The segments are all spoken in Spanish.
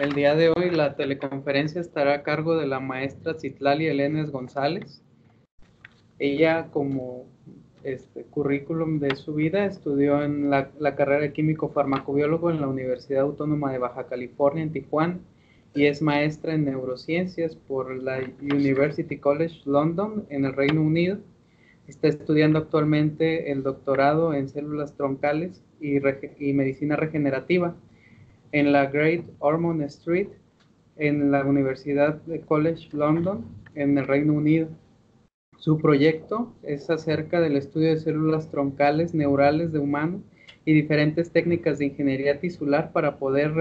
El día de hoy la teleconferencia estará a cargo de la maestra Citlali Elenes González. Ella, como currículum de su vida, estudió en la carrera de químico farmacobiólogo en la Universidad Autónoma de Baja California en Tijuana y es maestra en neurociencias por la University College London en el Reino Unido. Está estudiando actualmente el doctorado en células troncales y medicina regenerativa en la Great Ormond Street en la Universidad de College London en el Reino Unido. Su proyecto es acerca del estudio de células troncales neurales de humano y diferentes técnicas de ingeniería tisular para poder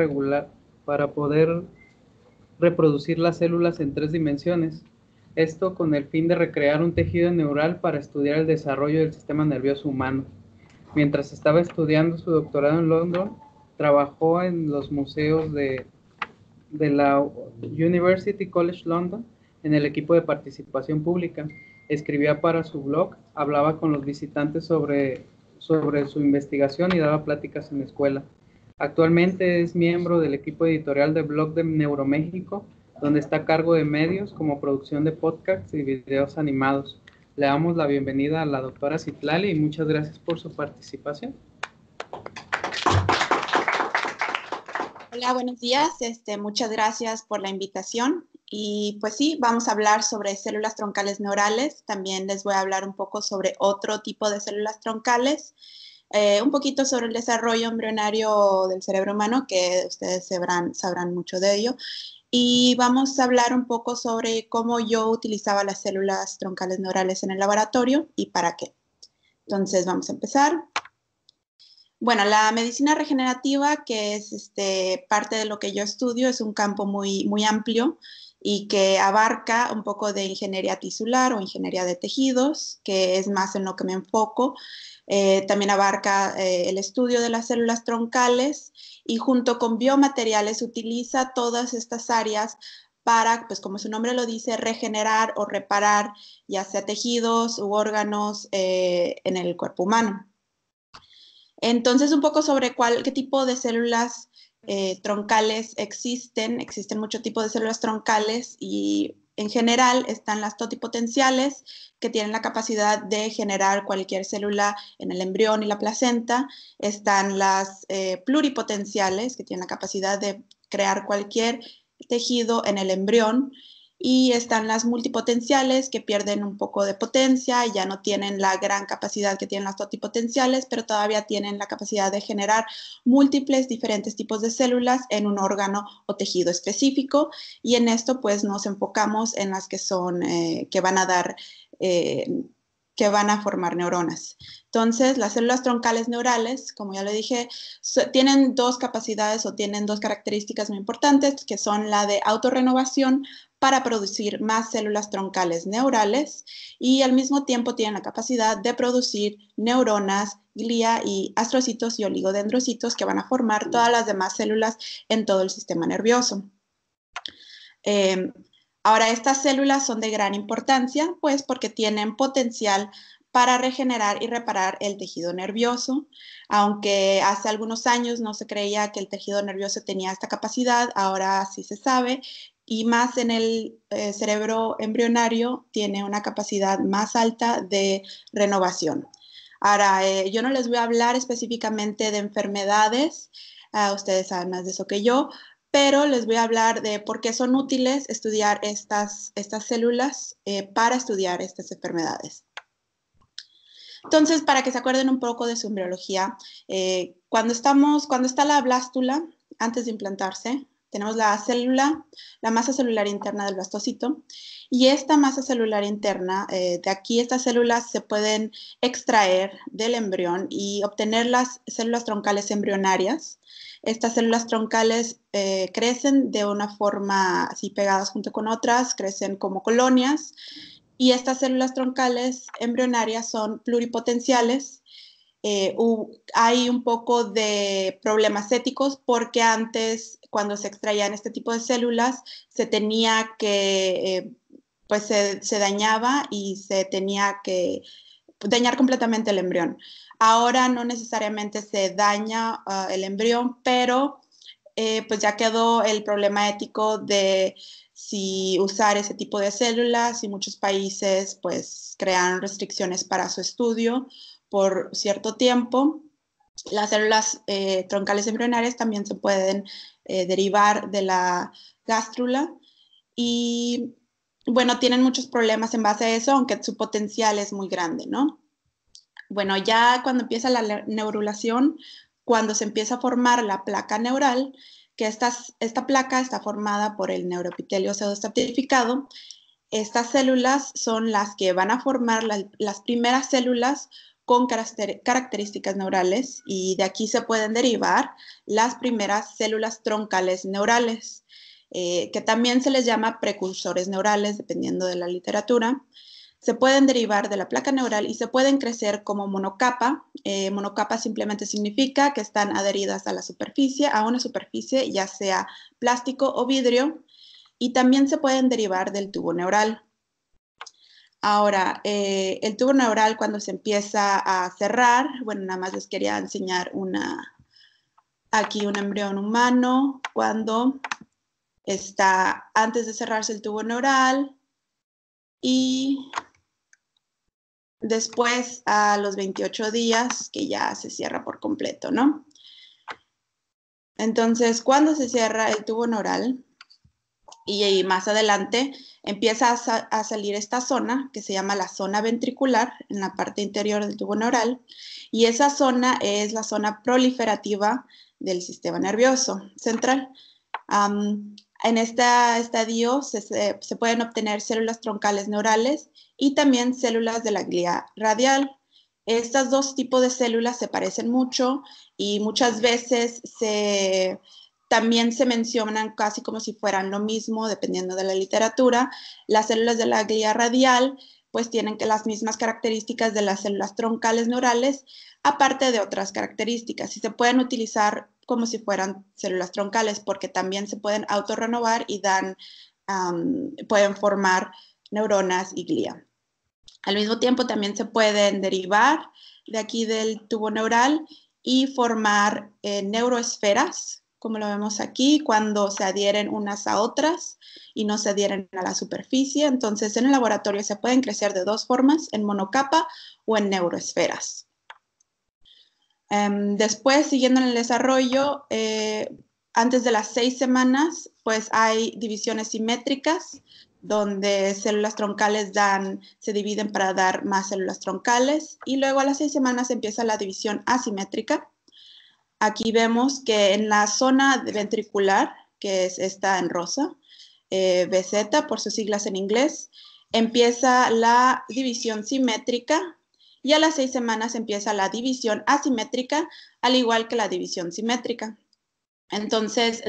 reproducir las células en 3 dimensiones. Esto con el fin de recrear un tejido neural para estudiar el desarrollo del sistema nervioso humano. Mientras estaba estudiando su doctorado en London, trabajó en los museos de la University College London en el equipo de participación pública. Escribía para su blog, hablaba con los visitantes sobre su investigación y daba pláticas en la escuela. Actualmente es miembro del equipo editorial de blog de Neuroméxico, donde está a cargo de medios como producción de podcasts y videos animados. Le damos la bienvenida a la doctora Citlali y muchas gracias por su participación. Hola, buenos días. Muchas gracias por la invitación. Y pues sí, vamos a hablar sobre células troncales neurales. También les voy a hablar un poco sobre otro tipo de células troncales. Un poquito sobre el desarrollo embrionario del cerebro humano, que ustedes sabrán mucho de ello. Y vamos a hablar un poco sobre cómo yo utilizaba las células troncales neurales en el laboratorio y para qué. Entonces, vamos a empezar. Bueno, la medicina regenerativa, que es parte de lo que yo estudio, es un campo muy, muy amplio y que abarca un poco de ingeniería tisular o ingeniería de tejidos, que es más en lo que me enfoco. También abarca el estudio de las células troncales y junto con biomateriales utiliza todas estas áreas para, pues como su nombre lo dice, regenerar o reparar ya sea tejidos u órganos en el cuerpo humano. Entonces, un poco sobre qué tipo de células troncales existen. Existen muchos tipos de células troncales y en general están las totipotenciales, que tienen la capacidad de generar cualquier célula en el embrión y la placenta. Están las pluripotenciales, que tienen la capacidad de crear cualquier tejido en el embrión. Y están las multipotenciales, que pierden un poco de potencia y ya no tienen la gran capacidad que tienen las totipotenciales, pero todavía tienen la capacidad de generar múltiples diferentes tipos de células en un órgano o tejido específico. Y en esto pues nos enfocamos en las que son, que van a formar neuronas. Entonces, las células troncales neurales, como ya le dije, tienen dos capacidades o tienen dos características muy importantes, que son la de autorrenovación para producir más células troncales neurales y al mismo tiempo tienen la capacidad de producir neuronas, glía y astrocitos y oligodendrocitos que van a formar todas las demás células en todo el sistema nervioso. Ahora, estas células son de gran importancia, pues porque tienen potencial para regenerar y reparar el tejido nervioso. Aunque hace algunos años no se creía que el tejido nervioso tenía esta capacidad, ahora sí se sabe, y más en el cerebro embrionario tiene una capacidad más alta de renovación. Ahora, yo no les voy a hablar específicamente de enfermedades, ustedes saben más de eso que yo, pero les voy a hablar de por qué son útiles estudiar estas células para estudiar estas enfermedades. Entonces, para que se acuerden un poco de su embriología, cuando está la blástula, antes de implantarse, tenemos la masa celular interna del blastocito, y esta masa celular interna, de aquí estas células se pueden extraer del embrión y obtener las células troncales embrionarias. Estas células troncales crecen de una forma así pegadas junto con otras, crecen como colonias, y estas células troncales embrionarias son pluripotenciales. Hay un poco de problemas éticos porque antes, cuando se extraían este tipo de células, se tenía que, pues se dañaba y se tenía que dañar completamente el embrión. Ahora no necesariamente se daña el embrión, pero pues ya quedó el problema ético de si usar ese tipo de células, y muchos países pues crearon restricciones para su estudio por cierto tiempo. Las células troncales embrionarias también se pueden derivar de la gástrula y bueno, tienen muchos problemas en base a eso, aunque su potencial es muy grande, ¿no? Bueno, ya cuando empieza la neurulación, cuando se empieza a formar la placa neural, que esta placa está formada por el neuroepitelio pseudoestratificado, estas células son las que van a formar las primeras células con características neurales y de aquí se pueden derivar las primeras células troncales neurales, que también se les llama precursores neurales, dependiendo de la literatura. Se pueden derivar de la placa neural y se pueden crecer como monocapa. Monocapa simplemente significa que están adheridas a la superficie, a una superficie, ya sea plástico o vidrio, y también se pueden derivar del tubo neural. Ahora, el tubo neural cuando se empieza a cerrar, bueno, nada más les quería enseñar aquí un embrión humano, cuando está antes de cerrarse el tubo neural y después a los 28 días que ya se cierra por completo, ¿no? Entonces, cuando se cierra el tubo neural y más adelante empieza a salir esta zona que se llama la zona ventricular en la parte interior del tubo neural, y esa zona es la zona proliferativa del sistema nervioso central. En este estadio se pueden obtener células troncales neurales y también células de la glía radial. Estos dos tipos de células se parecen mucho y muchas veces también se mencionan casi como si fueran lo mismo, dependiendo de la literatura. Las células de la glía radial pues tienen las mismas características de las células troncales neurales, aparte de otras características, y se pueden utilizar como si fueran células troncales porque también se pueden autorrenovar y pueden formar neuronas y glía. Al mismo tiempo también se pueden derivar de aquí del tubo neural y formar neuroesferas, como lo vemos aquí, cuando se adhieren unas a otras y no se adhieren a la superficie. Entonces, en el laboratorio se pueden crecer de dos formas, en monocapa o en neuroesferas. Después, siguiendo en el desarrollo, antes de las 6 semanas, pues hay divisiones simétricas, donde células troncales se dividen para dar más células troncales, y luego a las 6 semanas empieza la división asimétrica. Aquí vemos que en la zona ventricular, que es esta en rosa, BZ por sus siglas en inglés, empieza la división simétrica y a las 6 semanas empieza la división asimétrica, al igual que la división simétrica. Entonces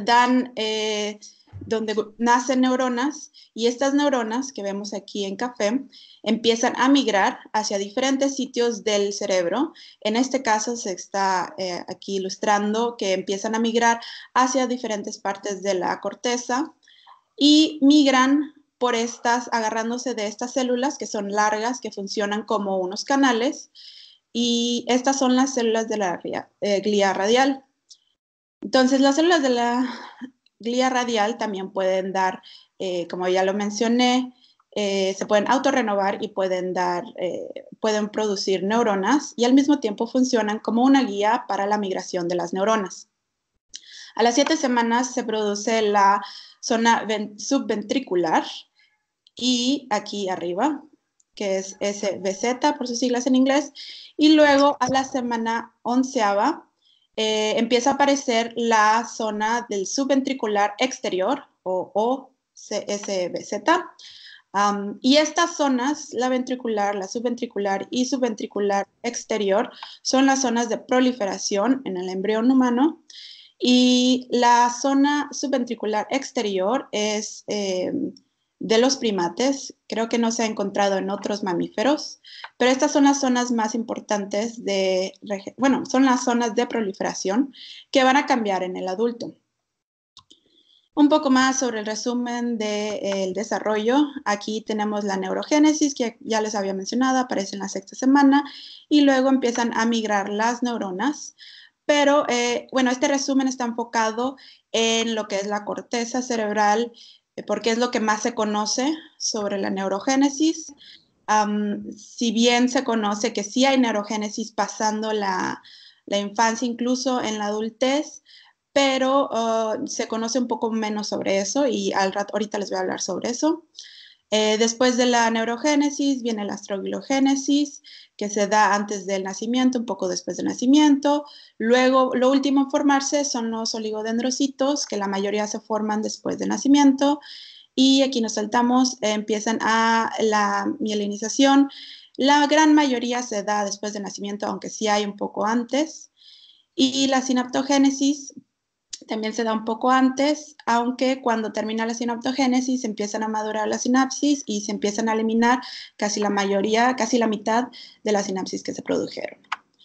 donde nacen neuronas, y estas neuronas que vemos aquí en café empiezan a migrar hacia diferentes sitios del cerebro. En este caso se está aquí ilustrando que empiezan a migrar hacia diferentes partes de la corteza y migran por agarrándose de estas células que son largas, que funcionan como unos canales, y estas son las células de la glía radial. Entonces, las células de la glía radial también pueden dar, como ya lo mencioné, se pueden autorrenovar y pueden producir neuronas, y al mismo tiempo funcionan como una guía para la migración de las neuronas. A las 7 semanas se produce la zona subventricular, y aquí arriba, que es SVZ por sus siglas en inglés, y luego a la semana 11ª empieza a aparecer la zona del subventricular exterior, o SVZ. Y estas zonas, la ventricular, la subventricular y subventricular exterior, son las zonas de proliferación en el embrión humano, y la zona subventricular exterior es de los primates. Creo que no se ha encontrado en otros mamíferos, pero estas son las zonas más importantes son las zonas de proliferación que van a cambiar en el adulto. Un poco más sobre el resumen del desarrollo. Aquí tenemos la neurogénesis, que ya les había mencionado, aparece en la 6ª semana, y luego empiezan a migrar las neuronas Pero, bueno, este resumen está enfocado en lo que es la corteza cerebral, porque es lo que más se conoce sobre la neurogénesis. Si bien se conoce que sí hay neurogénesis pasando la infancia, incluso en la adultez, pero se conoce un poco menos sobre eso y ahorita les voy a hablar sobre eso. Después de la neurogénesis viene la astrogilogénesis, que se da antes del nacimiento, un poco después del nacimiento. Luego, lo último en formarse son los oligodendrocitos, que la mayoría se forman después del nacimiento. Y aquí nos saltamos, empiezan a la mielinización. La gran mayoría se da después del nacimiento, aunque sí hay un poco antes. Y la sinaptogénesis también se da un poco antes, aunque cuando termina la sinaptogénesis empiezan a madurar las sinapsis y se empiezan a eliminar casi la mayoría, casi la mitad de las sinapsis que se produjeron.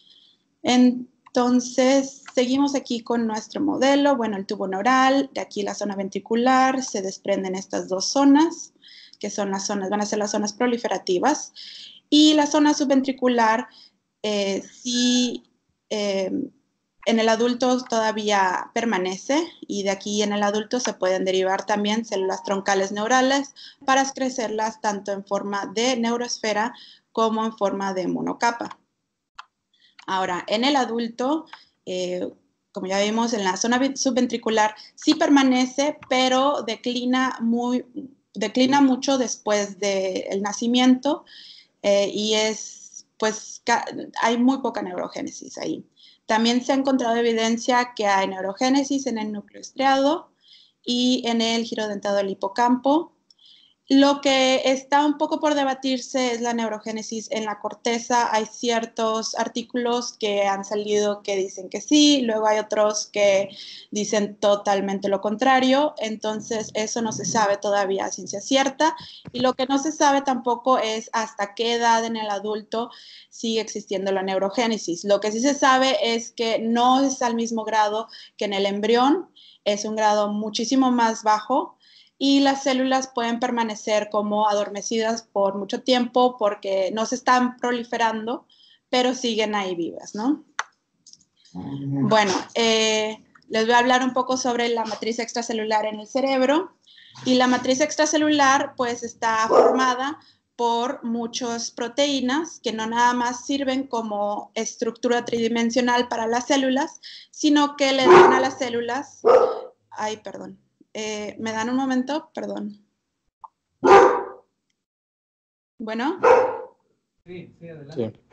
Entonces, seguimos aquí con nuestro modelo. Bueno, el tubo neural, de aquí la zona ventricular, se desprenden estas dos zonas, que son las zonas, van a ser las zonas proliferativas. Y la zona subventricular, sí, en el adulto todavía permanece y de aquí en el adulto se pueden derivar también células troncales neurales para crecerlas tanto en forma de neuroesfera como en forma de monocapa. Ahora, en el adulto, como ya vimos, en la zona subventricular sí permanece, pero declina mucho después del nacimiento y pues, hay muy poca neurogénesis ahí. También se ha encontrado evidencia que hay neurogénesis en el núcleo estriado y en el giro dentado del hipocampo. Lo que está un poco por debatirse es la neurogénesis en la corteza. Hay ciertos artículos que han salido que dicen que sí, luego hay otros que dicen totalmente lo contrario. Entonces, eso no se sabe todavía a ciencia cierta. Y lo que no se sabe tampoco es hasta qué edad en el adulto sigue existiendo la neurogénesis. Lo que sí se sabe es que no es al mismo grado que en el embrión, es un grado muchísimo más bajo y las células pueden permanecer como adormecidas por mucho tiempo porque no se están proliferando, pero siguen ahí vivas, ¿no? Bueno, les voy a hablar un poco sobre la matriz extracelular en el cerebro. Y la matriz extracelular, pues, está formada por muchas proteínas que no nada más sirven como estructura tridimensional para las células, sino que le dan a las células... Ay, perdón. ¿Me dan un momento? Perdón. Bueno. Sí, adelante. Sí.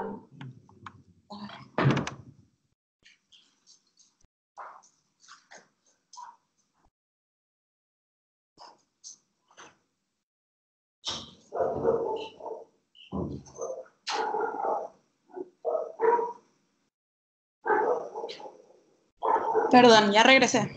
Perdón, ya regresé.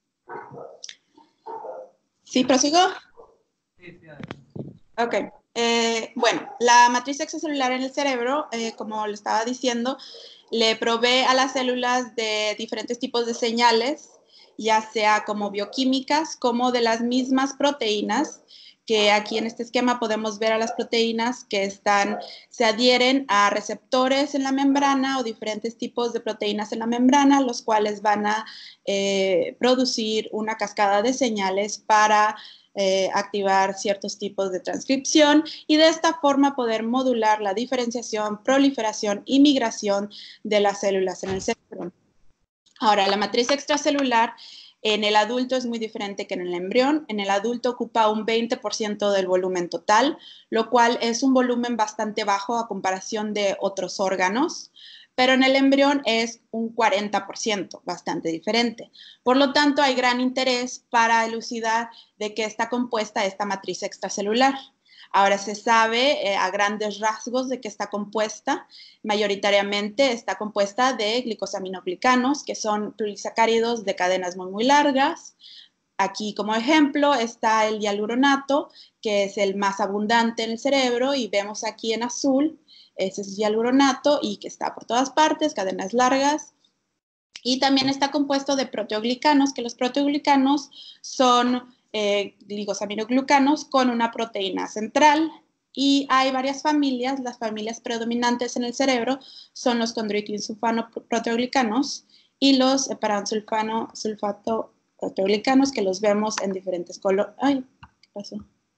¿Sí prosigo? Sí, adelante. Ok. Bueno, la matriz extracelular en el cerebro, como le estaba diciendo, le provee a las células de diferentes tipos de señales, ya sea como bioquímicas, como de las mismas proteínas, que aquí en este esquema podemos ver a las proteínas que se adhieren a receptores en la membrana o diferentes tipos de proteínas en la membrana, los cuales van a producir una cascada de señales para activar ciertos tipos de transcripción y de esta forma poder modular la diferenciación, proliferación y migración de las células en el cerebro. Ahora, la matriz extracelular en el adulto es muy diferente que en el embrión. En el adulto ocupa un 20% del volumen total, lo cual es un volumen bastante bajo a comparación de otros órganos, pero en el embrión es un 40%, bastante diferente. Por lo tanto, hay gran interés para elucidar de qué está compuesta esta matriz extracelular. Ahora se sabe a grandes rasgos de qué está compuesta. Mayoritariamente está compuesta de glicosaminoglicanos, que son polisacáridos de cadenas muy largas. Aquí como ejemplo está el hialuronato, que es el más abundante en el cerebro, y vemos aquí en azul, ese es hialuronato y que está por todas partes, cadenas largas. Y también está compuesto de proteoglicanos, que los proteoglicanos son glicosaminoglucanos con una proteína central. Y hay varias familias. Las familias predominantes en el cerebro son los condroitin-sulfanoproteoglicanos y los heparan-sulfato-proteoglicanos, que los vemos en diferentes colores. Ay, ¿qué pasó?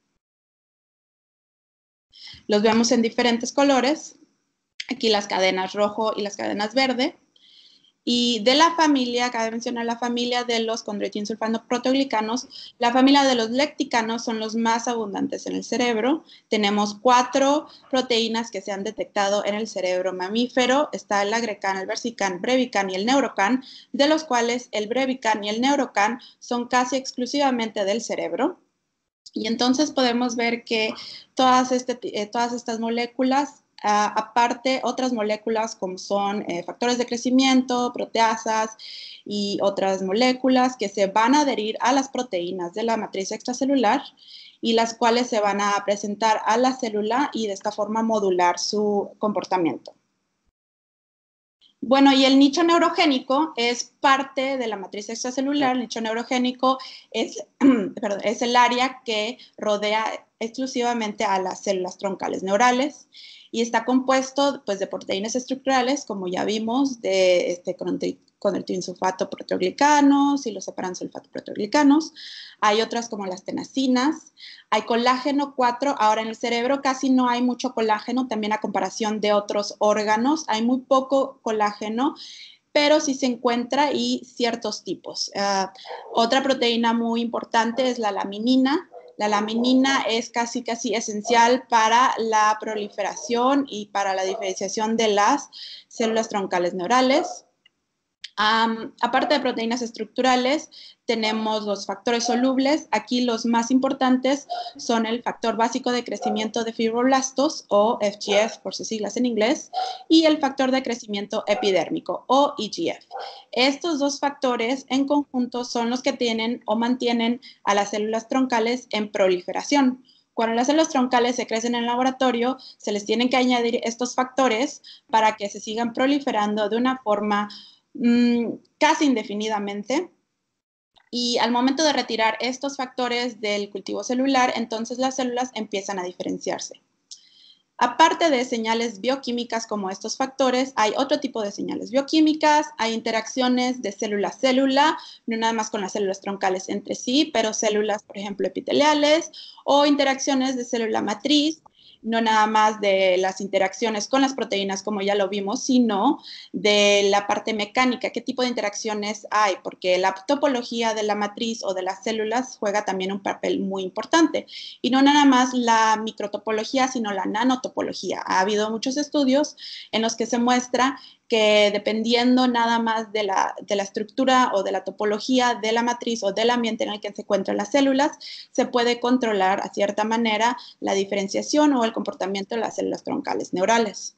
Los vemos en diferentes colores. Aquí las cadenas rojo y las cadenas verde. Y de la familia, cabe mencionar la familia de los condroitin sulfanoproteoglicanos, la familia de los lecticanos son los más abundantes en el cerebro. Tenemos 4 proteínas que se han detectado en el cerebro mamífero. Está el agrecan, el versican, brevican y el neurocan, de los cuales el brevican y el neurocan son casi exclusivamente del cerebro. Y entonces podemos ver que todas estas moléculas, aparte otras moléculas como son factores de crecimiento, proteasas y otras moléculas que se van a adherir a las proteínas de la matriz extracelular y las cuales se van a presentar a la célula y de esta forma modular su comportamiento. Bueno, y el nicho neurogénico es parte de la matriz extracelular. El nicho neurogénico es, es el área que rodea exclusivamente a las células troncales neurales y está compuesto pues, de proteínas estructurales, como ya vimos, de condroitin sulfato-proteoglicanos y los heparan-sulfato-proteoglicanos. Hay otras como las tenacinas. Hay colágeno 4. Ahora, en el cerebro casi no hay mucho colágeno, también a comparación de otros órganos. Hay muy poco colágeno, pero sí se encuentra y ciertos tipos. Otra proteína muy importante es la laminina. La laminina es casi esencial para la proliferación y para la diferenciación de las células troncales neurales. Aparte de proteínas estructurales, tenemos los factores solubles. Aquí los más importantes son el factor básico de crecimiento de fibroblastos, o FGF por sus siglas en inglés, y el factor de crecimiento epidérmico, o EGF. Estos dos factores en conjunto son los que tienen o mantienen a las células troncales en proliferación. Cuando las células troncales se crecen en el laboratorio, se les tienen que añadir estos factores para que se sigan proliferando de una forma casi indefinidamente. Y al momento de retirar estos factores del cultivo celular, entonces las células empiezan a diferenciarse. Aparte de señales bioquímicas como estos factores, hay otro tipo de señales bioquímicas. Hay interacciones de célula a célula, no nada más con las células troncales entre sí, pero células, por ejemplo, epiteliales, o interacciones de célula matriz, no nada más de las interacciones con las proteínas, como ya lo vimos, sino de la parte mecánica, qué tipo de interacciones hay, porque la topología de la matriz o de las células juega también un papel muy importante. Y no nada más la microtopología, sino la nanotopología. Ha habido muchos estudios en los que se muestra que dependiendo nada más de la estructura o de la topología de la matriz o del ambiente en el que se encuentran las células, se puede controlar a cierta manera la diferenciación o el comportamiento de las células troncales neurales.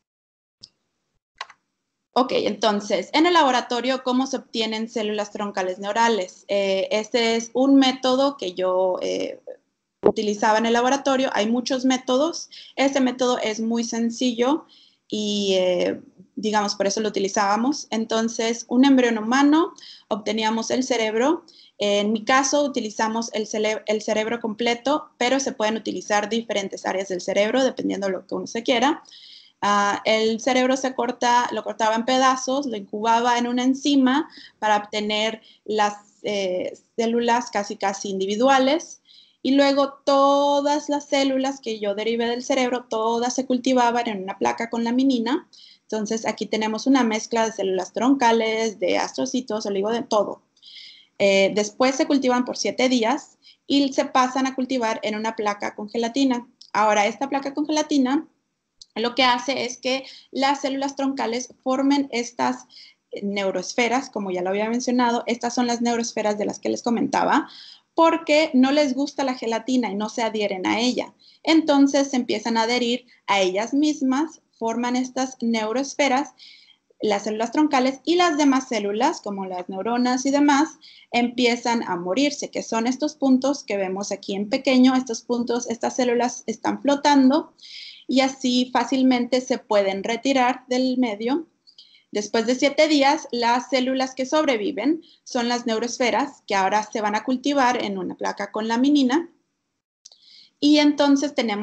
Ok, entonces, en el laboratorio, ¿cómo se obtienen células troncales neurales? Este es un método que yo utilizaba en el laboratorio. Hay muchos métodos. Este método es muy sencillo y digamos, por eso lo utilizábamos. Entonces, un embrión humano, obteníamos el cerebro. En mi caso, utilizamos el cerebro completo, pero se pueden utilizar diferentes áreas del cerebro, dependiendo de lo que uno se quiera. El cerebro lo cortaba en pedazos, lo incubaba en una enzima para obtener las células casi individuales. Y luego todas las células que yo derivé del cerebro, todas se cultivaban en una placa con laminina. Entonces, aquí tenemos una mezcla de células troncales, de astrocitos, de todo. Después se cultivan por 7 días y se pasan a cultivar en una placa con gelatina. Ahora, esta placa con gelatina lo que hace es que las células troncales formen estas neuroesferas, como ya lo había mencionado. Estas son las neuroesferas de las que les comentaba, porque no les gusta la gelatina y no se adhieren a ella. Entonces se empiezan a adherir a ellas mismas, forman estas neuroesferas, las células troncales, y las demás células, como las neuronas y demás, empiezan a morirse, que son estos puntos que vemos aquí en pequeño. Estos puntos, estas células están flotando y así fácilmente se pueden retirar del medio. Después de 7 días, las células que sobreviven son las neuroesferas, que ahora se van a cultivar en una placa con laminina. Y entonces tenemos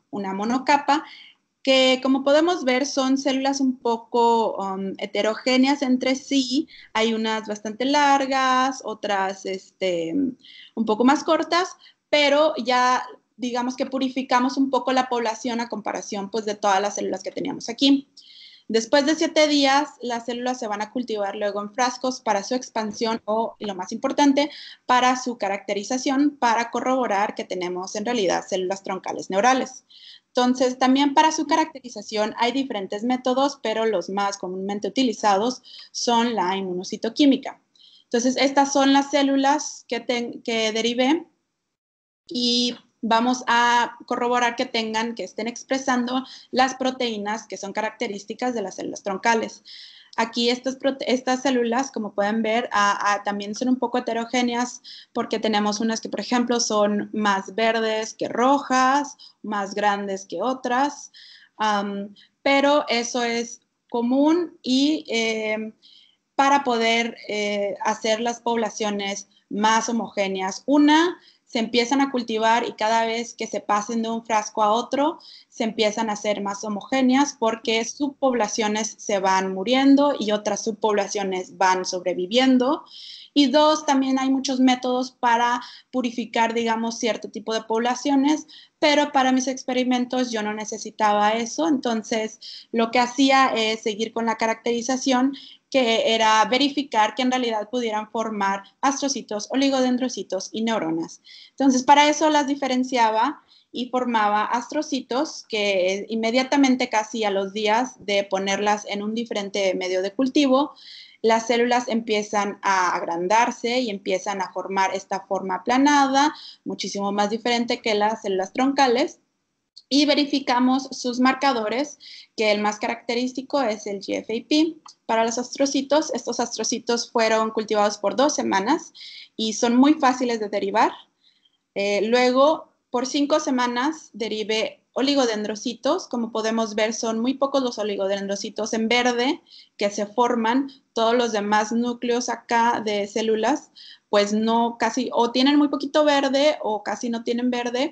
una monocapa, que como podemos ver son células un poco heterogéneas entre sí. Hay unas bastante largas, otras un poco más cortas, pero ya digamos que purificamos un poco la población a comparación pues de todas las células que teníamos aquí. Después de 7 días, las células se van a cultivar luego en frascos para su expansión o, y lo más importante, para su caracterización, para corroborar que tenemos en realidad células troncales neurales. Entonces, también para su caracterización hay diferentes métodos, pero los más comúnmente utilizados son la inmunocitoquímica. Entonces, estas son las células que derivé y vamos a corroborar que estén expresando las proteínas que son características de las células troncales. Aquí estas células, como pueden ver, también son un poco heterogéneas porque tenemos unas que, por ejemplo, son más verdes que rojas, más grandes que otras, pero eso es común y para poder hacer las poblaciones más homogéneas. Se empiezan a cultivar y cada vez que se pasen de un frasco a otro, se empiezan a hacer más homogéneas porque subpoblaciones se van muriendo y otras subpoblaciones van sobreviviendo. Y dos, también hay muchos métodos para purificar, digamos, cierto tipo de poblaciones, pero para mis experimentos yo no necesitaba eso, entonces lo que hacía es seguir con la caracterización, que era verificar que en realidad pudieran formar astrocitos, oligodendrocitos y neuronas. Entonces, para eso las diferenciaba y formaba astrocitos que inmediatamente, casi a los días de ponerlas en un diferente medio de cultivo, las células empiezan a agrandarse y empiezan a formar esta forma aplanada, muchísimo más diferente que las células troncales. Y verificamos sus marcadores, que el más característico es el GFAP. Para los astrocitos, estos astrocitos fueron cultivados por 2 semanas y son muy fáciles de derivar. Luego, por 5 semanas, derivé oligodendrocitos. Como podemos ver, son muy pocos los oligodendrocitos en verde que se forman. Todos los demás núcleos acá de células, pues no, casi, o tienen muy poquito verde o casi no tienen verde.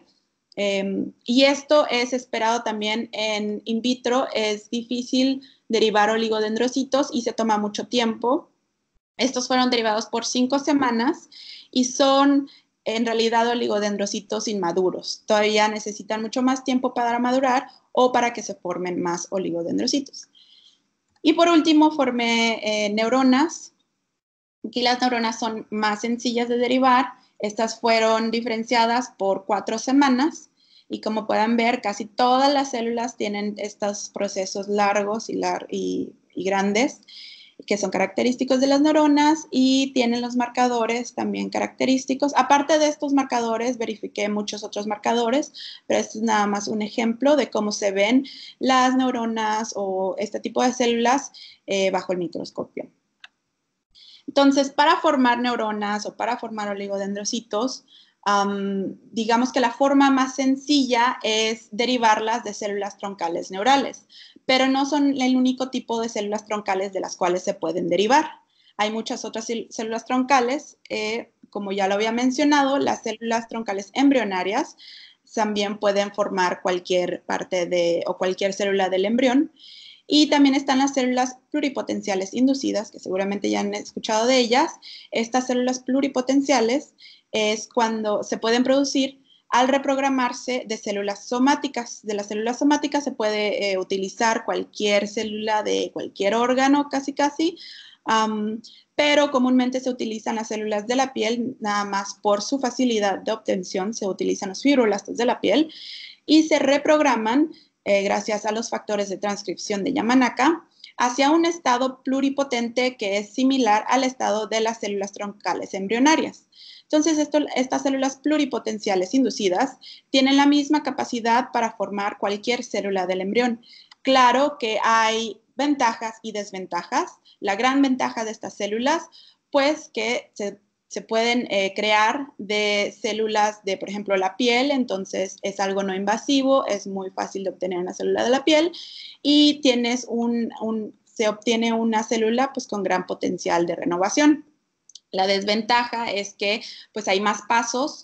Y esto es esperado también en in vitro. Es difícil derivar oligodendrocitos y se toma mucho tiempo. Estos fueron derivados por 5 semanas y son en realidad oligodendrocitos inmaduros. Todavía necesitan mucho más tiempo para madurar o para que se formen más oligodendrocitos. Y por último, formé neuronas. Aquí las neuronas son más sencillas de derivar. Estas fueron diferenciadas por 4 semanas y como pueden ver, casi todas las células tienen estos procesos largos y grandes que son característicos de las neuronas y tienen los marcadores también característicos. Aparte de estos marcadores, verifiqué muchos otros marcadores, pero este es nada más un ejemplo de cómo se ven las neuronas o este tipo de células bajo el microscopio. Entonces, para formar neuronas o para formar oligodendrocitos, digamos que la forma más sencilla es derivarlas de células troncales neurales, pero no son el único tipo de células troncales de las cuales se pueden derivar. Hay muchas otras células troncales, como ya lo había mencionado, las células troncales embrionarias también pueden formar cualquier parte o cualquier célula del embrión. Y también están las células pluripotenciales inducidas, que seguramente ya han escuchado de ellas. Estas células pluripotenciales es cuando se pueden producir al reprogramarse de células somáticas. De las células somáticas se puede utilizar cualquier célula de cualquier órgano, casi, pero comúnmente se utilizan las células de la piel, nada más por su facilidad de obtención, se utilizan los fibroblastos de la piel y se reprograman gracias a los factores de transcripción de Yamanaka, hacia un estado pluripotente que es similar al estado de las células troncales embrionarias. Entonces, estas células pluripotenciales inducidas tienen la misma capacidad para formar cualquier célula del embrión. Claro que hay ventajas y desventajas. La gran ventaja de estas células, pues que se pueden crear de células de, por ejemplo, la piel, entonces es algo no invasivo, es muy fácil de obtener una célula de la piel y se obtiene una célula pues con gran potencial de renovación. La desventaja es que pues hay más pasos,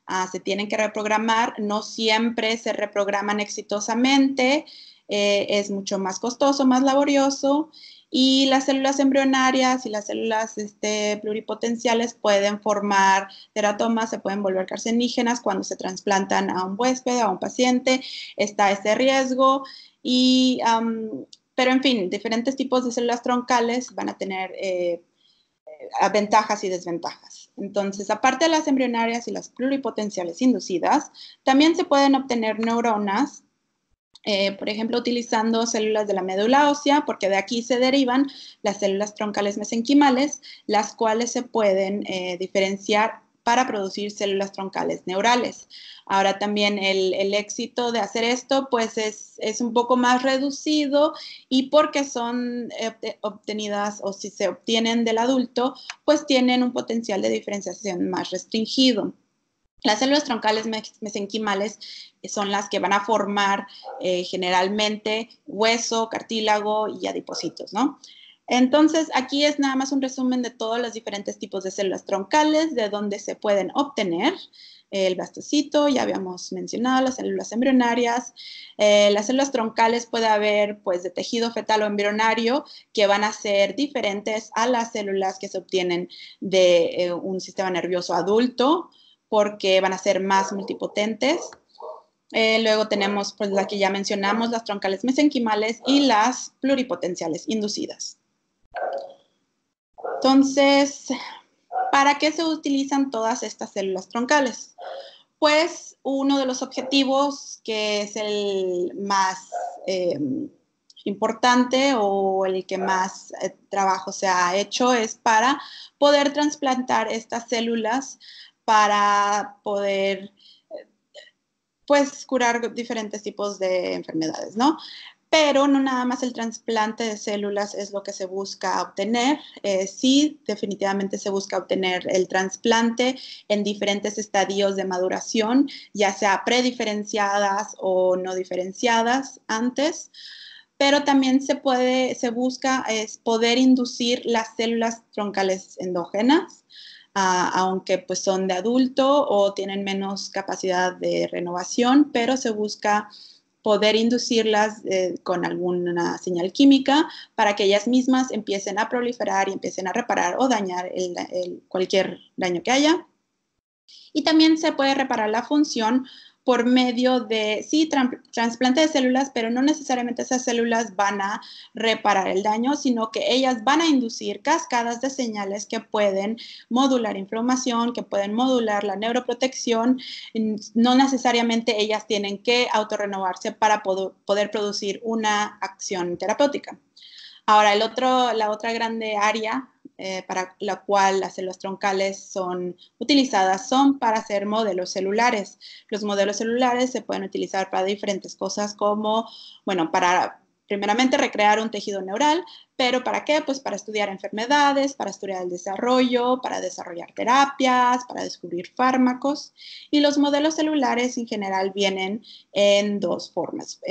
se tienen que reprogramar, no siempre se reprograman exitosamente, es mucho más costoso, más laborioso, y las células embrionarias y las células pluripotenciales pueden formar teratomas, se pueden volver carcinógenas cuando se trasplantan a un huésped, a un paciente, está ese riesgo, pero en fin, diferentes tipos de células troncales van a tener ventajas y desventajas. Entonces, aparte de las embrionarias y las pluripotenciales inducidas, también se pueden obtener neuronas, por ejemplo, utilizando células de la médula ósea, porque de aquí se derivan las células troncales mesenquimales, las cuales se pueden diferenciar para producir células troncales neurales. Ahora también el éxito de hacer esto pues es un poco más reducido, y porque son obtenidas, o si se obtienen del adulto, pues tienen un potencial de diferenciación más restringido. Las células troncales mesenquimales son las que van a formar generalmente hueso, cartílago y adipocitos, ¿no? Entonces, aquí es nada más un resumen de todos los diferentes tipos de células troncales, de dónde se pueden obtener. El blastocito, ya habíamos mencionado, las células embrionarias. Las células troncales puede haber, pues, de tejido fetal o embrionario, que van a ser diferentes a las células que se obtienen de un sistema nervioso adulto, porque van a ser más multipotentes. Luego tenemos, pues, la que ya mencionamos, las troncales mesenquimales y las pluripotenciales inducidas. Entonces, ¿para qué se utilizan todas estas células troncales? Pues uno de los objetivos, que es el más importante o el que más trabajo se ha hecho, es para poder trasplantar estas células para poder pues curar diferentes tipos de enfermedades, ¿no? Pero no nada más el trasplante de células es lo que se busca obtener. Sí, definitivamente se busca obtener el trasplante en diferentes estadios de maduración, ya sea prediferenciadas o no diferenciadas antes, pero también se busca poder inducir las células troncales endógenas, aunque pues son de adulto o tienen menos capacidad de renovación, pero se busca poder inducirlas con alguna señal química para que ellas mismas empiecen a proliferar y empiecen a reparar o dañar cualquier daño que haya. Y también se puede reparar la función por medio de, sí, trasplante de células, pero no necesariamente esas células van a reparar el daño, sino que ellas van a inducir cascadas de señales que pueden modular inflamación, que pueden modular la neuroprotección. No necesariamente ellas tienen que autorrenovarse para poder producir una acción terapéutica. Ahora, la otra grande área para la cual las células troncales son utilizadas son para hacer modelos celulares. Los modelos celulares se pueden utilizar para diferentes cosas, como, bueno, para primeramente recrear un tejido neural, pero ¿para qué? Pues para estudiar enfermedades, para estudiar el desarrollo, para desarrollar terapias, para descubrir fármacos. Y los modelos celulares en general vienen en dos formas,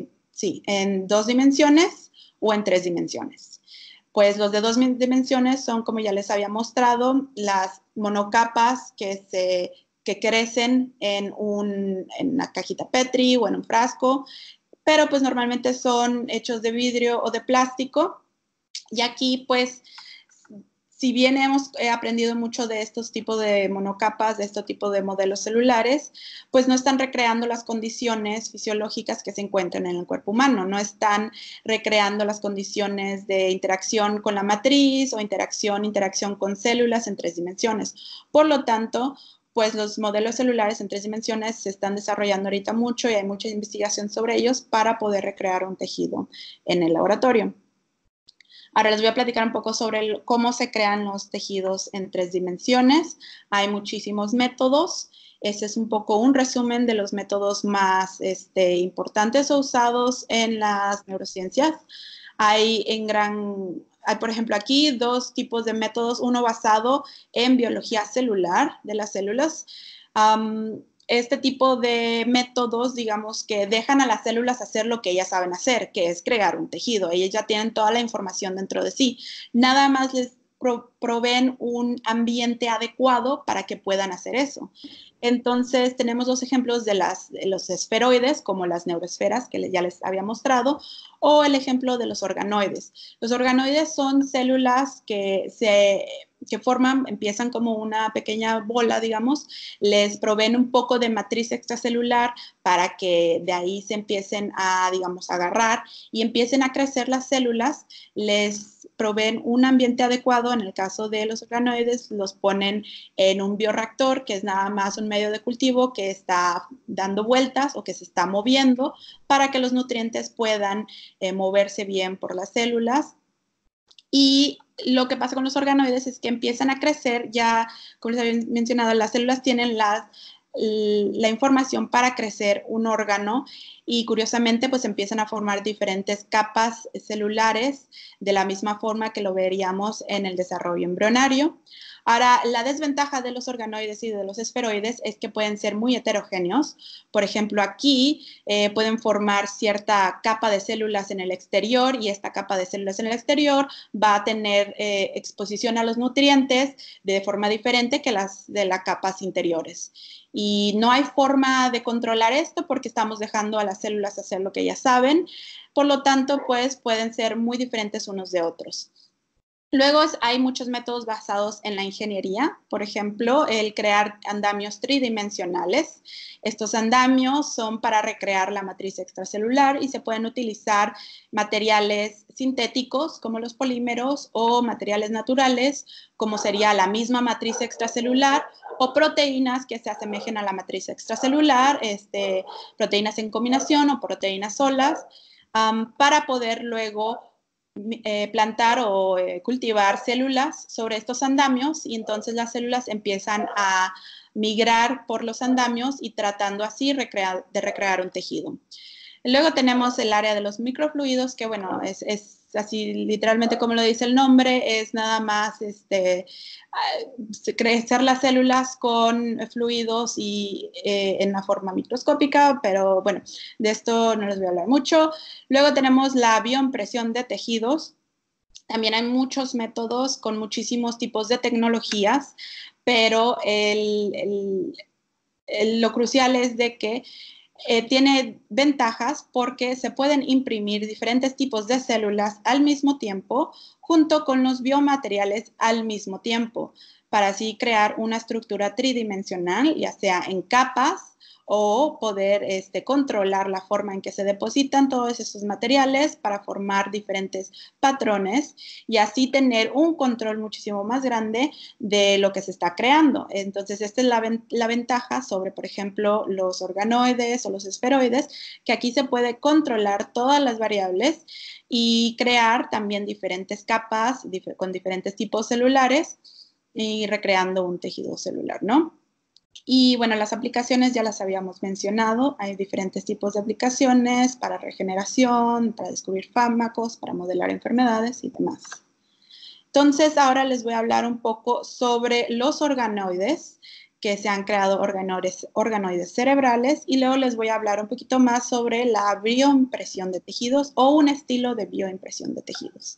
en 2 dimensiones o en 3 dimensiones. Pues los de 2 dimensiones son, como ya les había mostrado, las monocapas que crecen en una cajita Petri o en un frasco, pero pues normalmente son hechos de vidrio o de plástico. Y aquí pues, si bien hemos aprendido mucho de estos tipos de monocapas, de este tipo de modelos celulares, pues no están recreando las condiciones fisiológicas que se encuentran en el cuerpo humano, no están recreando las condiciones de interacción con la matriz o interacción con células en 3 dimensiones. Por lo tanto, pues los modelos celulares en 3 dimensiones se están desarrollando ahorita mucho y hay mucha investigación sobre ellos para poder recrear un tejido en el laboratorio. Ahora les voy a platicar un poco sobre cómo se crean los tejidos en 3 dimensiones. Hay muchísimos métodos. Ese es un poco un resumen de los métodos más importantes o usados en las neurociencias. Hay, por ejemplo, aquí 2 tipos de métodos, uno basado en biología celular de las células. Este tipo de métodos, digamos, que dejan a las células hacer lo que ellas saben hacer, que es crear un tejido. Ellas ya tienen toda la información dentro de sí. Nada más les proveen un ambiente adecuado para que puedan hacer eso. Entonces, tenemos dos ejemplos de los esferoides, como las neuroesferas, que ya les había mostrado, o el ejemplo de los organoides. Los organoides son células que empiezan como una pequeña bola, digamos, les proveen un poco de matriz extracelular para que de ahí se empiecen a, digamos, agarrar y empiecen a crecer las células, les proveen un ambiente adecuado. En el caso de los organoides, los ponen en un bioreactor, que es nada más un medio de cultivo que está dando vueltas o que se está moviendo para que los nutrientes puedan moverse bien por las células. Y lo que pasa con los organoides es que empiezan a crecer, ya como les había mencionado, las células tienen la información para crecer un órgano y curiosamente pues empiezan a formar diferentes capas celulares de la misma forma que lo veríamos en el desarrollo embrionario. Ahora, la desventaja de los organoides y de los esferoides es que pueden ser muy heterogéneos. Por ejemplo, aquí pueden formar cierta capa de células en el exterior y esta capa de células en el exterior va a tener exposición a los nutrientes de forma diferente que las de las capas interiores. Y no hay forma de controlar esto porque estamos dejando a las células hacer lo que ellas saben. Por lo tanto, pues pueden ser muy diferentes unos de otros. Luego hay muchos métodos basados en la ingeniería, por ejemplo, el crear andamios tridimensionales. Estos andamios son para recrear la matriz extracelular y se pueden utilizar materiales sintéticos como los polímeros o materiales naturales como sería la misma matriz extracelular o proteínas que se asemejen a la matriz extracelular, proteínas en combinación o proteínas solas, para poder luego plantar o cultivar células sobre estos andamios y entonces las células empiezan a migrar por los andamios y tratando así de recrear un tejido. Luego tenemos el área de los microfluidos, que bueno, es así literalmente como lo dice el nombre, es nada más crecer las células con fluidos y en la forma microscópica, pero bueno, de esto no les voy a hablar mucho. Luego tenemos la bioimpresión de tejidos. También hay muchos métodos con muchísimos tipos de tecnologías, pero lo crucial es de que tiene ventajas porque se pueden imprimir diferentes tipos de células al mismo tiempo junto con los biomateriales al mismo tiempo para así crear una estructura tridimensional, ya sea en capas o poder controlar la forma en que se depositan todos esos materiales para formar diferentes patrones y así tener un control muchísimo más grande de lo que se está creando. Entonces, esta es la ventaja sobre, por ejemplo, los organoides o los esferoides, que aquí se puede controlar todas las variables y crear también diferentes capas con diferentes tipos celulares y recreando un tejido celular, ¿no? Y bueno, las aplicaciones ya las habíamos mencionado. Hay diferentes tipos de aplicaciones para regeneración, para descubrir fármacos, para modelar enfermedades y demás. Entonces, ahora les voy a hablar un poco sobre los organoides, que se han creado organoides cerebrales, y luego les voy a hablar un poquito más sobre la bioimpresión de tejidos o un estilo de bioimpresión de tejidos.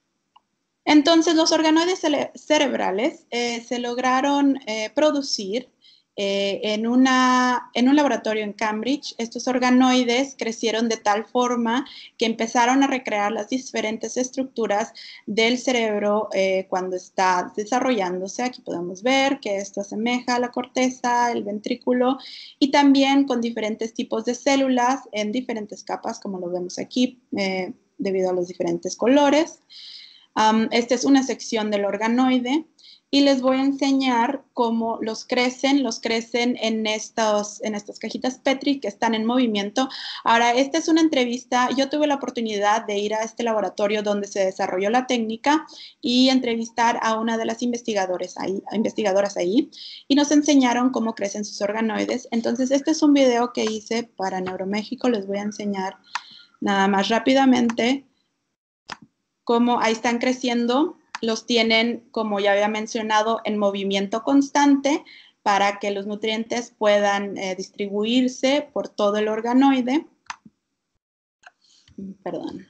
Entonces, los organoides cerebrales se lograron producir en un laboratorio en Cambridge. Estos organoides crecieron de tal forma que empezaron a recrear las diferentes estructuras del cerebro cuando está desarrollándose. Aquí podemos ver que esto asemeja a la corteza, el ventrículo, y también con diferentes tipos de células en diferentes capas, como lo vemos aquí, debido a los diferentes colores. Esta es una sección del organoide y les voy a enseñar cómo los crecen en estas cajitas Petri que están en movimiento. Ahora, esta es una entrevista. Yo tuve la oportunidad de ir a este laboratorio donde se desarrolló la técnica y entrevistar a una de las investigadoras ahí y nos enseñaron cómo crecen sus organoides. Entonces, este es un video que hice para Neuroméxico. Les voy a enseñar nada más rápidamente cómo ahí están creciendo, los tienen, como ya había mencionado, en movimiento constante para que los nutrientes puedan distribuirse por todo el organoide. Perdón.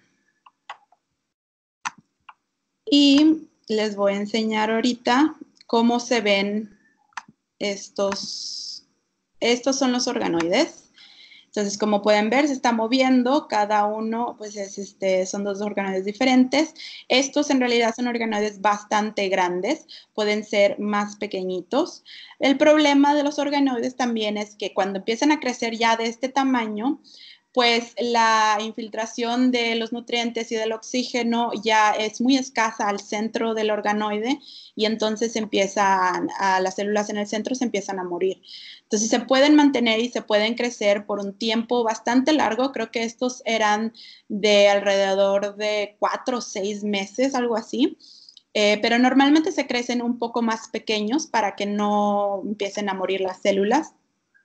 Y les voy a enseñar ahorita cómo se ven estos estos son los organoides. Entonces, como pueden ver, se está moviendo, cada uno pues son dos organoides diferentes. Estos en realidad son organoides bastante grandes, pueden ser más pequeñitos. El problema de los organoides también es que cuando empiezan a crecer ya de este tamaño, pues la infiltración de los nutrientes y del oxígeno ya es muy escasa al centro del organoide y entonces las células en el centro se empiezan a morir. Entonces se pueden mantener y se pueden crecer por un tiempo bastante largo. Creo que estos eran de alrededor de 4 o 6 meses, algo así. Pero normalmente se crecen un poco más pequeños para que no empiecen a morir las células.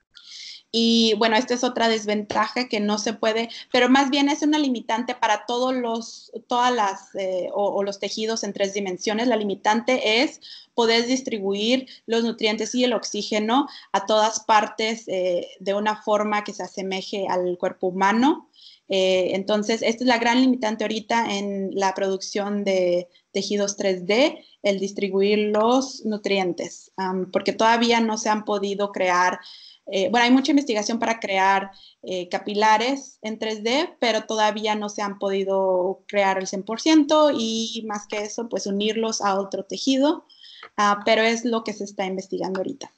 Y bueno, esta es otra desventaja que no se puede, pero más bien es una limitante para los tejidos en 3 dimensiones. La limitante es poder distribuir los nutrientes y el oxígeno a todas partes de una forma que se asemeje al cuerpo humano. Entonces, esta es la gran limitante ahorita en la producción de tejidos 3D, el distribuir los nutrientes, porque todavía no se han podido crear. Bueno, hay mucha investigación para crear capilares en 3D, pero todavía no se han podido crear el 100% y más que eso, pues unirlos a otro tejido, pero es lo que se está investigando ahorita.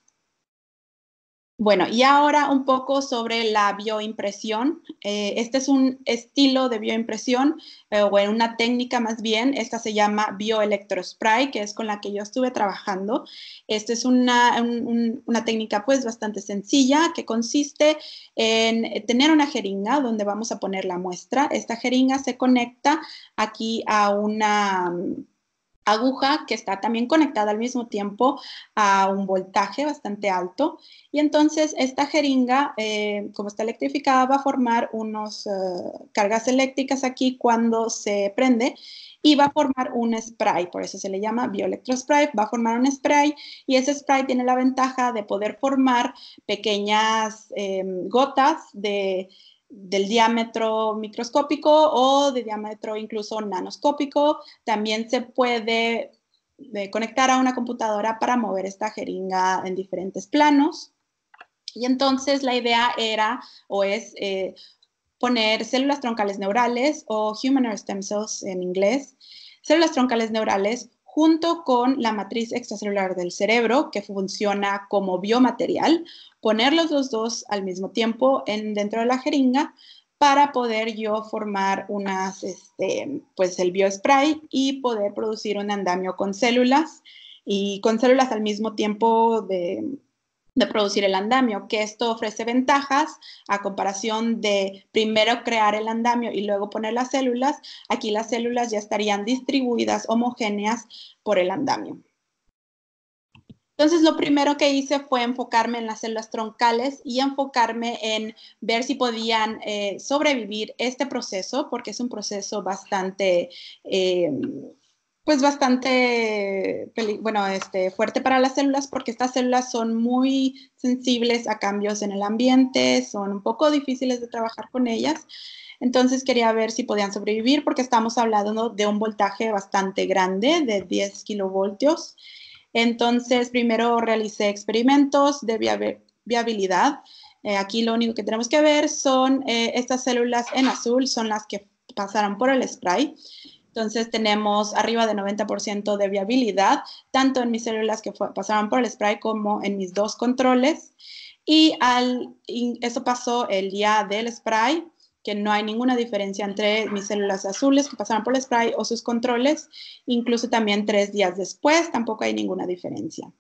Bueno, y ahora un poco sobre la bioimpresión. Este es un estilo de bioimpresión, o una técnica más bien. Esta se llama bioelectrospray, que es con la que yo estuve trabajando. Esta es una técnica pues bastante sencilla, que consiste en tener una jeringa donde vamos a poner la muestra. Esta jeringa se conecta aquí a una aguja que está también conectada al mismo tiempo a un voltaje bastante alto, y entonces esta jeringa, como está electrificada, va a formar unas cargas eléctricas aquí cuando se prende y va a formar un spray, por eso se le llama bioelectrospray. Va a formar un spray y ese spray tiene la ventaja de poder formar pequeñas gotas del diámetro microscópico o de diámetro incluso nanoscópico. También se puede conectar a una computadora para mover esta jeringa en diferentes planos. Y entonces la idea era o es poner células troncales neurales o human stem cells en inglés, células troncales neurales junto con la matriz extracelular del cerebro, que funciona como biomaterial, ponerlos los dos al mismo tiempo dentro de la jeringa para poder yo formar pues el biospray y poder producir un andamio con células y con células al mismo tiempo de producir el andamio, que esto ofrece ventajas a comparación de primero crear el andamio y luego poner las células. Aquí las células ya estarían distribuidas homogéneas por el andamio. Entonces, lo primero que hice fue enfocarme en las células troncales y enfocarme en ver si podían sobrevivir este proceso, porque es un proceso bastante fuerte para las células, porque estas células son muy sensibles a cambios en el ambiente, son un poco difíciles de trabajar con ellas. Entonces quería ver si podían sobrevivir, porque estamos hablando de un voltaje bastante grande, de 10 kilovoltios. Entonces, primero realicé experimentos de viabilidad. Aquí lo único que tenemos que ver son estas células en azul, son las que pasaron por el spray. Entonces tenemos arriba de 90% de viabilidad, tanto en mis células que pasaron por el spray como en mis 2 controles. Y eso pasó el día del spray, que no hay ninguna diferencia entre mis células azules que pasaron por el spray o sus controles. Incluso también 3 días después tampoco hay ninguna diferencia.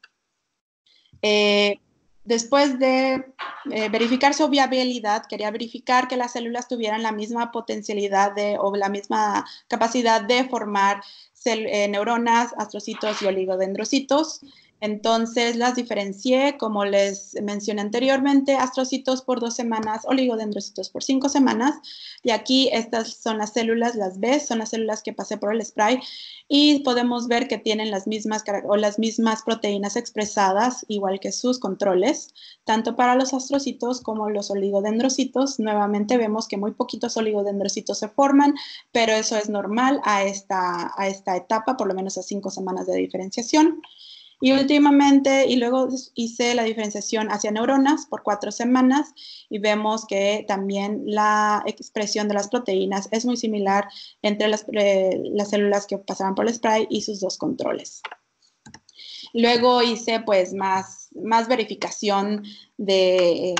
Después de verificar su viabilidad, quería verificar que las células tuvieran la misma potencialidad o la misma capacidad de formar neuronas, astrocitos y oligodendrocitos. Entonces las diferencié, como les mencioné anteriormente, astrocitos por 2 semanas, oligodendrocitos por 5 semanas. Y aquí estas son las células, las B, son las células que pasé por el spray. Y podemos ver que tienen las mismas proteínas expresadas, igual que sus controles, tanto para los astrocitos como los oligodendrocitos. Nuevamente vemos que muy poquitos oligodendrocitos se forman, pero eso es normal a esta etapa, por lo menos a 5 semanas de diferenciación. Y últimamente, y luego hice la diferenciación hacia neuronas por 4 semanas y vemos que también la expresión de las proteínas es muy similar entre las células que pasaban por el spray y sus dos controles. Luego hice pues más verificación de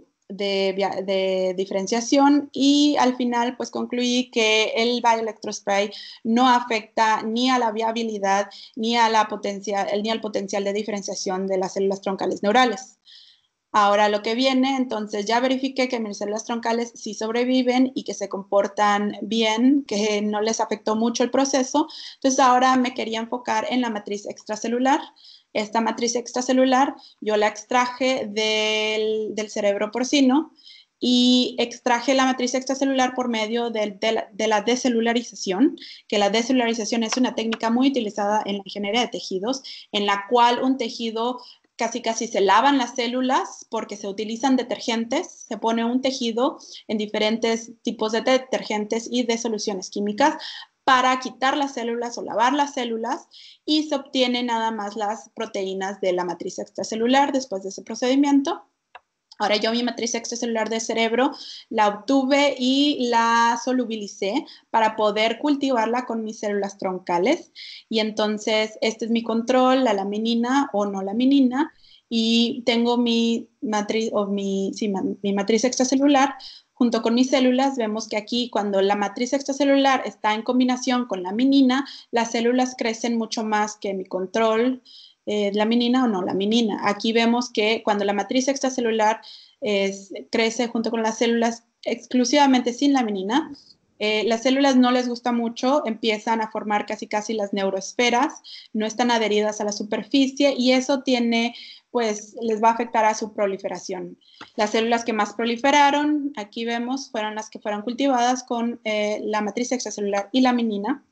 diferenciación y al final pues concluí que el bioelectrospray no afecta ni a la viabilidad ni al potencial de diferenciación de las células troncales neurales. Ahora lo que viene, entonces ya verifiqué que mis células troncales sí sobreviven y que se comportan bien, que no les afectó mucho el proceso. Entonces ahora me quería enfocar en la matriz extracelular. Esta matriz extracelular yo la extraje del cerebro porcino y extraje la matriz extracelular por medio de la descelularización, que la descelularización es una técnica muy utilizada en la ingeniería de tejidos, en la cual un tejido casi se lavan las células porque se utilizan detergentes, se pone un tejido en diferentes tipos de detergentes y de soluciones químicas para quitar las células o lavar las células y se obtienen nada más las proteínas de la matriz extracelular después de ese procedimiento. Ahora yo mi matriz extracelular de cerebro la obtuve y la solubilicé para poder cultivarla con mis células troncales. Y entonces este es mi control, la laminina o no laminina. Y tengo mi matriz, mi matriz extracelular junto con mis células. Vemos que aquí cuando la matriz extracelular está en combinación con laminina, las células crecen mucho más que mi control laminina o no laminina. Aquí vemos que cuando la matriz extracelular crece junto con las células exclusivamente sin laminina, las células no les gusta mucho, empiezan a formar casi las neuroesferas, no están adheridas a la superficie y eso pues les va a afectar a su proliferación. Las células que más proliferaron, aquí vemos, fueron las que fueron cultivadas con la matriz extracelular y laminina.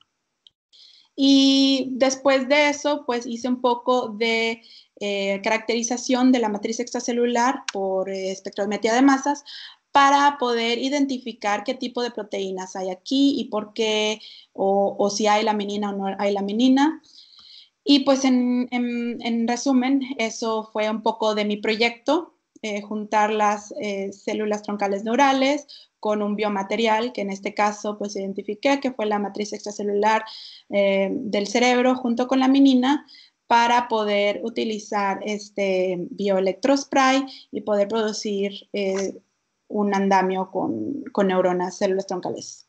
Y después de eso, pues hice un poco de caracterización de la matriz extracelular por espectrometría de masas para poder identificar qué tipo de proteínas hay aquí y por qué, o si hay laminina o no hay laminina. Y pues en resumen, eso fue un poco de mi proyecto, juntar las células troncales neurales con un biomaterial, que en este caso pues identifiqué que fue la matriz extracelular del cerebro junto con la laminina para poder utilizar este bioelectrospray y poder producir un andamio con neuronas, células troncales.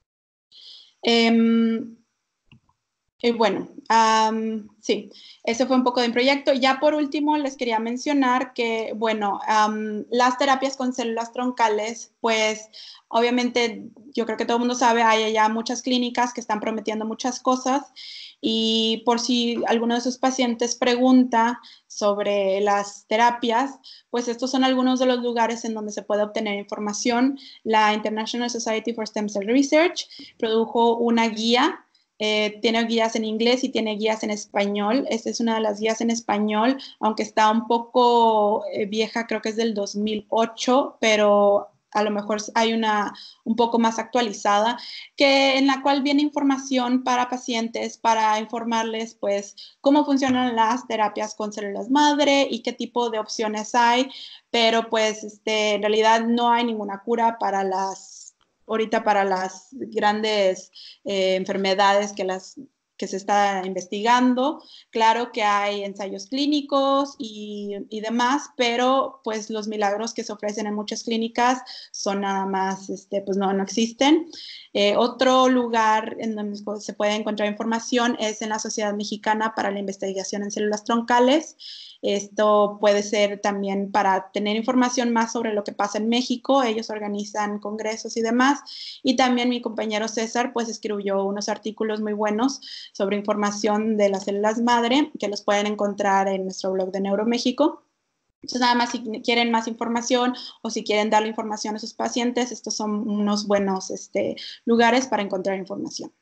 Bueno, sí, eso fue un poco de mi proyecto. Ya por último, les quería mencionar que, bueno, las terapias con células troncales, pues obviamente yo creo que todo el mundo sabe, hay ya muchas clínicas que están prometiendo muchas cosas y por si alguno de sus pacientes pregunta sobre las terapias, pues estos son algunos de los lugares en donde se puede obtener información. La International Society for Stem Cell Research produjo una guía. Tiene guías en inglés y tiene guías en español. Esta es una de las guías en español, aunque está un poco vieja, creo que es del 2008, pero a lo mejor hay una un poco más actualizada, en la cual viene información para pacientes, para informarles pues cómo funcionan las terapias con células madre y qué tipo de opciones hay, pero pues en realidad no hay ninguna cura para ahorita para las grandes enfermedades que se está investigando. Claro que hay ensayos clínicos y demás, pero pues los milagros que se ofrecen en muchas clínicas son nada más, pues no existen. Otro lugar en donde se puede encontrar información es en la Sociedad Mexicana para la Investigación en Células Troncales. Esto puede ser también para tener información más sobre lo que pasa en México. Ellos organizan congresos y demás. Y también mi compañero César pues escribió unos artículos muy buenos sobre información de las células madre que los pueden encontrar en nuestro blog de NeuroMéxico. Entonces, nada más si quieren más información o si quieren darle información a sus pacientes, estos son unos buenos lugares para encontrar información.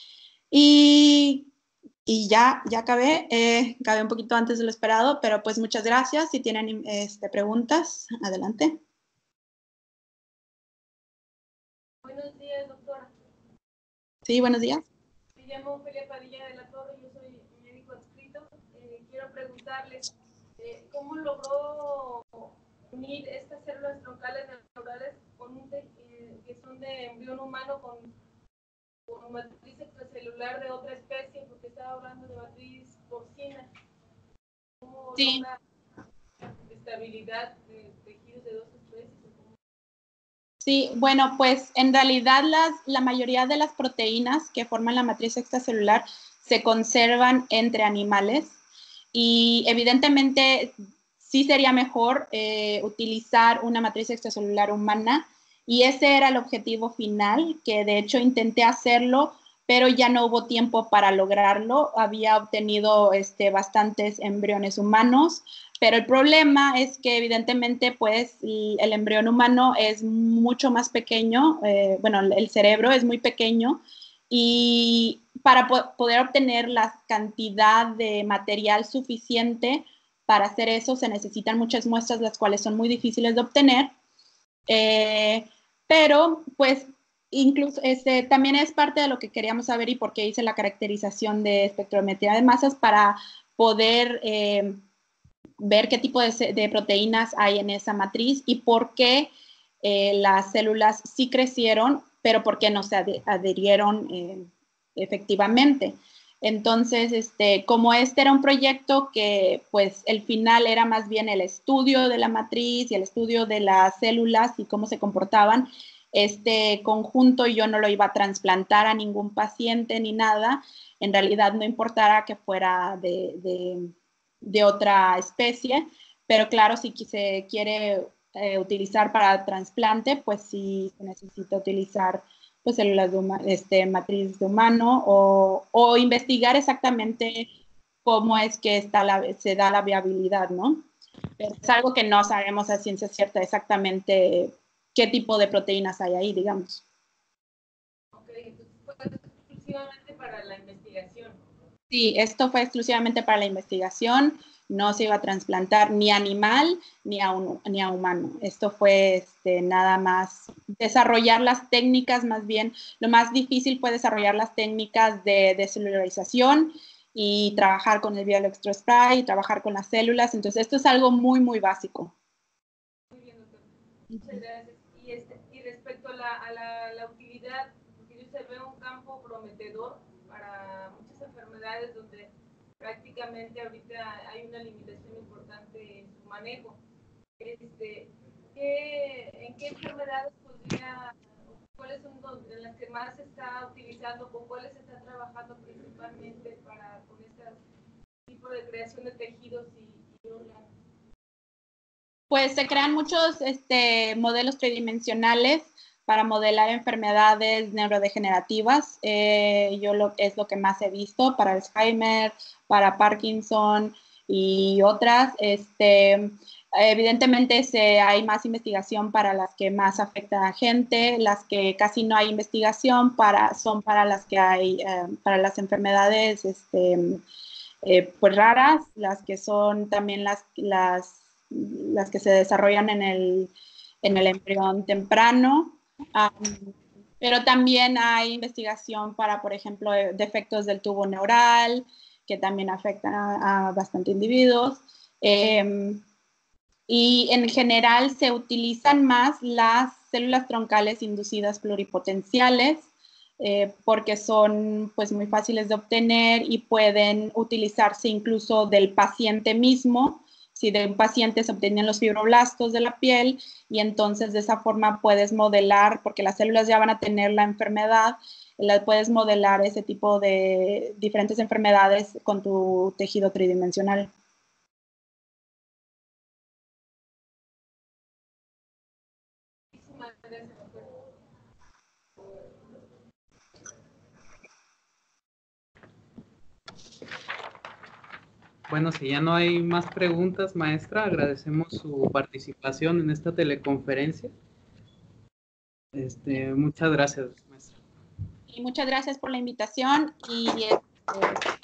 Y ya acabé, acabé un poquito antes de lo esperado, pero pues muchas gracias. Si tienen preguntas, adelante. Buenos días, doctora. Sí, buenos días. Me llamo Ofelia Padilla de la Torre, yo soy médico adscrito. Quiero quiero preguntarle, ¿cómo logró unir estas células troncales neurales con que son de embrión humano con matriz extracelular de otra especie? Porque estaba hablando de matriz porcina. ¿Cómo Sí. logra estabilidad de tejidos de dos especies? Sí, bueno, pues en realidad la mayoría de las proteínas que forman la matriz extracelular se conservan entre animales y evidentemente sí sería mejor utilizar una matriz extracelular humana y ese era el objetivo final, que de hecho intenté hacerlo, pero ya no hubo tiempo para lograrlo. Había obtenido bastantes embriones humanos, pero el problema es que evidentemente pues el embrión humano es mucho más pequeño, bueno, el cerebro es muy pequeño y para poder obtener la cantidad de material suficiente para hacer eso se necesitan muchas muestras, las cuales son muy difíciles de obtener, pero pues incluso también es parte de lo que queríamos saber y por qué hice la caracterización de espectrometría de masas para poder ver qué tipo de proteínas hay en esa matriz y por qué las células sí crecieron, pero por qué no se adherieron efectivamente. Entonces, como este era un proyecto que pues el final era más bien el estudio de la matriz y el estudio de las células y cómo se comportaban, este conjunto yo no lo iba a trasplantar a ningún paciente ni nada, en realidad no importara que fuera de otra especie, pero claro, si se quiere utilizar para trasplante, pues sí se necesita utilizar pues células de matriz de humano o investigar exactamente cómo es que se da la viabilidad, ¿no? Pero es algo que no sabemos a ciencia cierta exactamente qué tipo de proteínas hay ahí, digamos. Ok, entonces fue exclusivamente para la investigación. Sí, esto fue exclusivamente para la investigación, no se iba a trasplantar ni a animal ni a humano. Esto fue nada más desarrollar las técnicas, más bien lo más difícil fue desarrollar las técnicas de descelularización y trabajar con el BioElectroSpray y trabajar con las células. Entonces esto es algo muy, muy básico. Muy bien, doctor. Muchas gracias. Y respecto a la utilidad, porque yo se ve un campo prometedor para muchas enfermedades donde prácticamente ahorita hay una limitación importante en su manejo. ¿En qué enfermedades cuáles son en las que más se está utilizando, con cuáles se está trabajando principalmente con este tipo de creación de tejidos y órganos? Pues se crean muchos modelos tridimensionales para modelar enfermedades neurodegenerativas. Es lo que más he visto para Alzheimer, para Parkinson y otras. Evidentemente hay más investigación para las que más afectan a gente, las que casi no hay investigación son para las que hay, para las enfermedades pues raras, las que son también las que se desarrollan en el embrión temprano, pero también hay investigación para, por ejemplo, defectos del tubo neural, que también afectan a bastantes individuos. Y en general se utilizan más las células troncales inducidas pluripotenciales, porque son pues muy fáciles de obtener y pueden utilizarse incluso del paciente mismo. Si de un paciente se obtienen los fibroblastos de la piel y entonces de esa forma puedes modelar, porque las células ya van a tener la enfermedad, puedes modelar ese tipo de diferentes enfermedades con tu tejido tridimensional. Bueno, si ya no hay más preguntas, maestra, agradecemos su participación en esta teleconferencia. Muchas gracias, maestra. Y muchas gracias por la invitación y